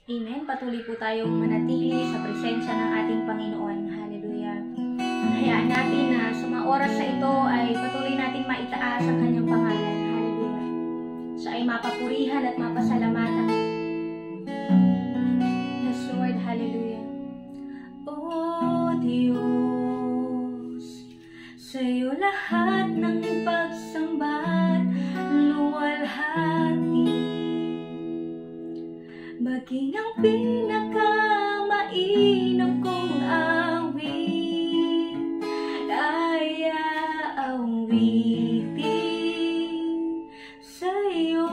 Amen. Patuloy po tayong manatili sa presensya ng ating Panginoon. Hallelujah. Hayaan natin na sa mga oras na ito ay patuloy natin maitaas ang kanyang pangalan. Hallelujah. Siya ay mapapurihan at mapasalamatan. Yes, Lord. Hallelujah. O Diyos, sa'yo lahat ng pagsamba't luwalhati, maging ang pinakamainam kong awit ay aawitin sa'yo.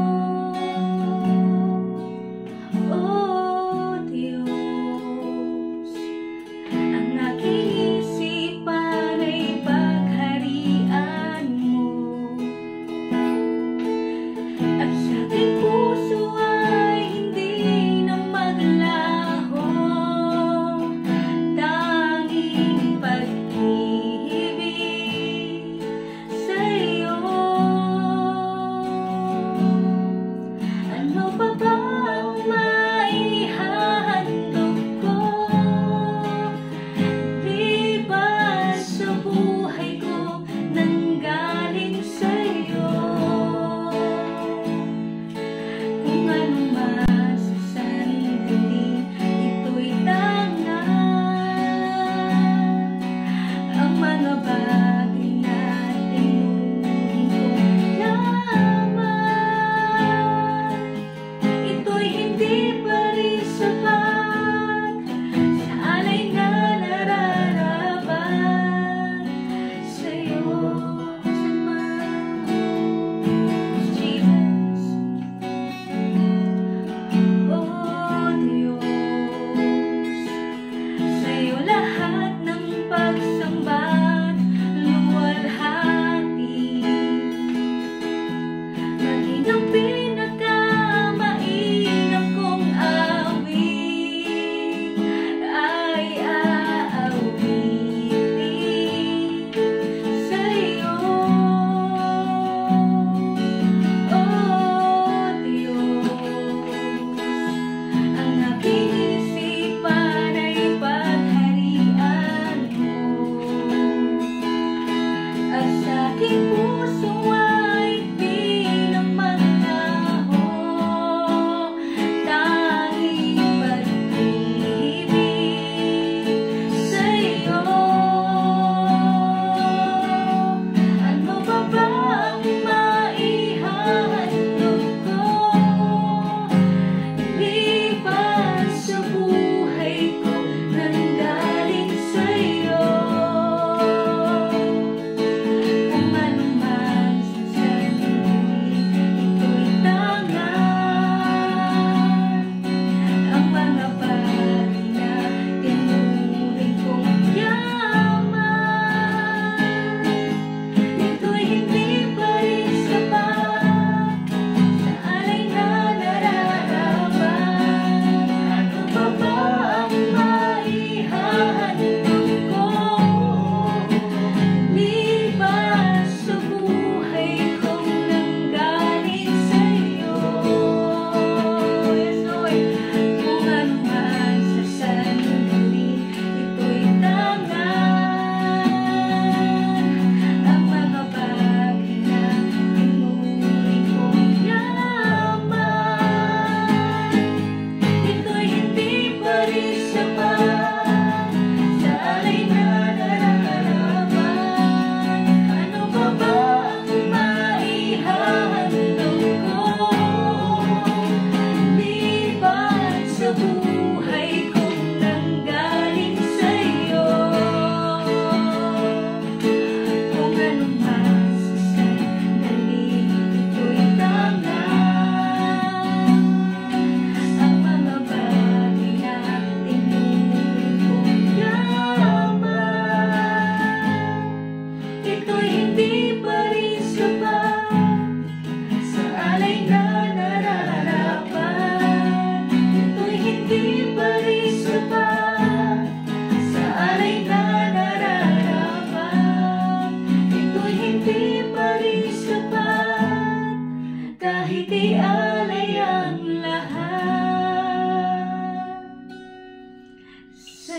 O Diyos, ang aking isipan ay pagharian mo, at sa aking puso ay hindi na maglaho, tanging pag-ibig sa'yo. Ano pa ba ang maihahandog ko, di ba sa buhay ko nanggaling sa'yo? Kung anong masasantin, ito'y tanga. Ang mga bagay na tinuturing ko lamang, ito'y hindi pa rin sapat sa alay na nararapat sa'yo. Jesus. O Diyos, sa'yo lahat ng pagsamba't luwalhati, maging ang pinakamainam kong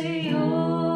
iyo.